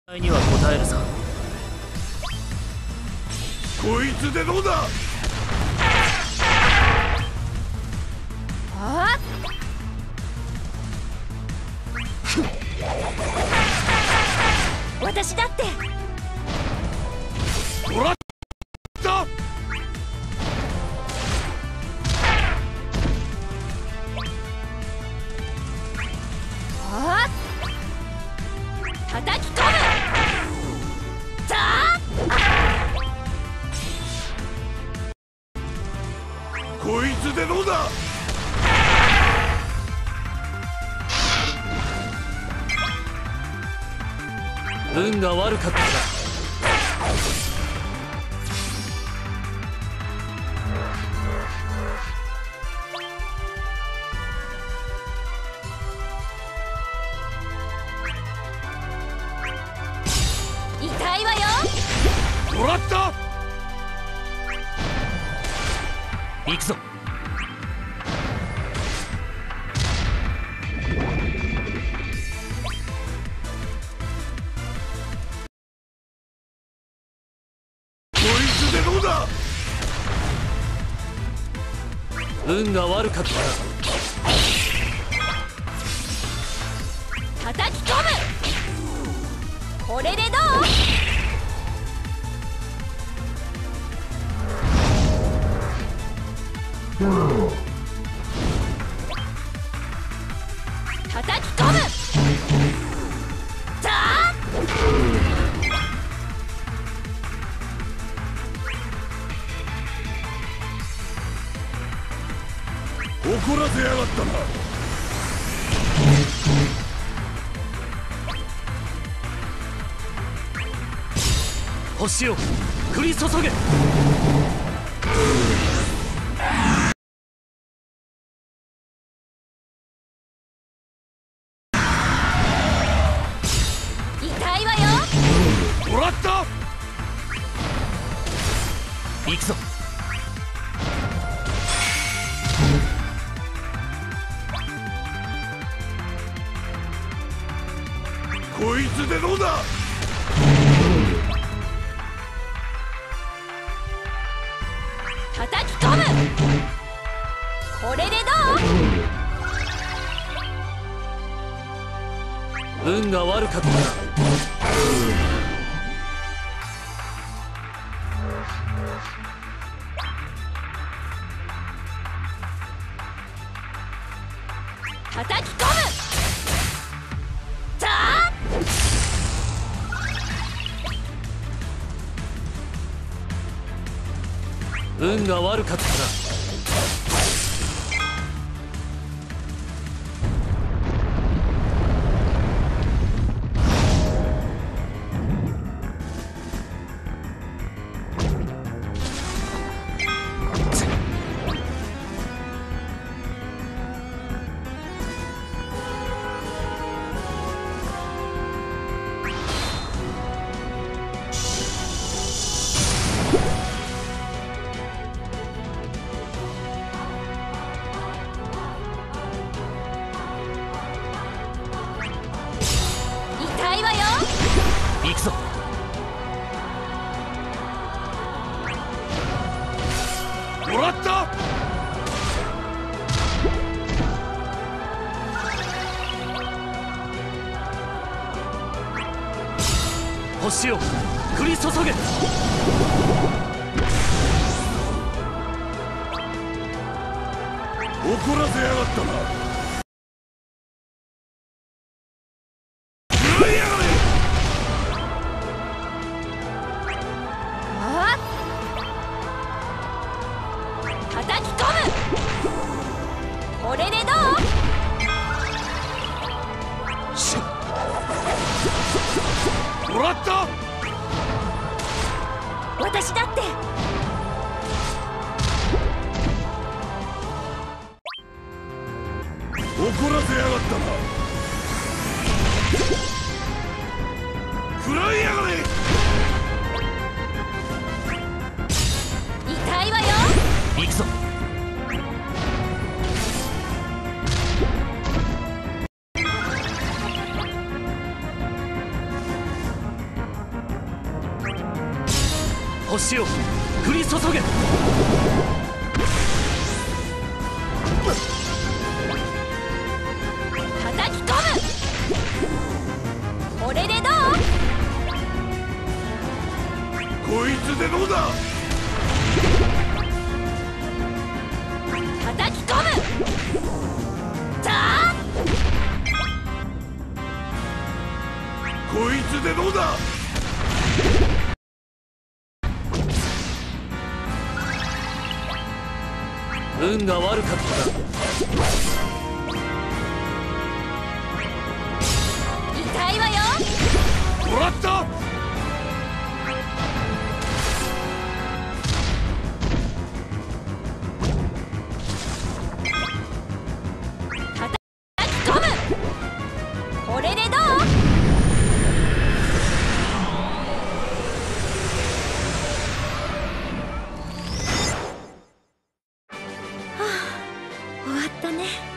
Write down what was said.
には答えるさ。 こいつでどうだ。 あ私だって。 もらった。 あ叩き込む。さあこいつでどうだ。 運が悪かったな。 痛いわよ。 もらった。 行くぞ。 こいつでどうだ。 運が悪かったな。 叩き込む。これでどう。叩き込む。さあ怒らせやがったな。 星を降り注げ。 痛いわよ。 もらった。 行くぞ。 こいつでどうだ。 叩き込む。これでどう。 運が悪かったな。 叩き込む。さあ運が悪かったな。 痛いわよ。 行くぞ。 もらった。 星を降り注げ。 怒らせやがったな。 あ叩き込む。これでどう。 もらった。 私だって。 怒らせやがったな。食らいやがれ。 痛いわよ。 行くぞ。 星を降り注げ。 叩き込む。これでどう？ こいつでどうだ。 叩き込む。ザーッ。 こいつでどうだ。 運が悪かったな。 痛いわよ。 もらった。 叩き込む。これでどう？終わったね。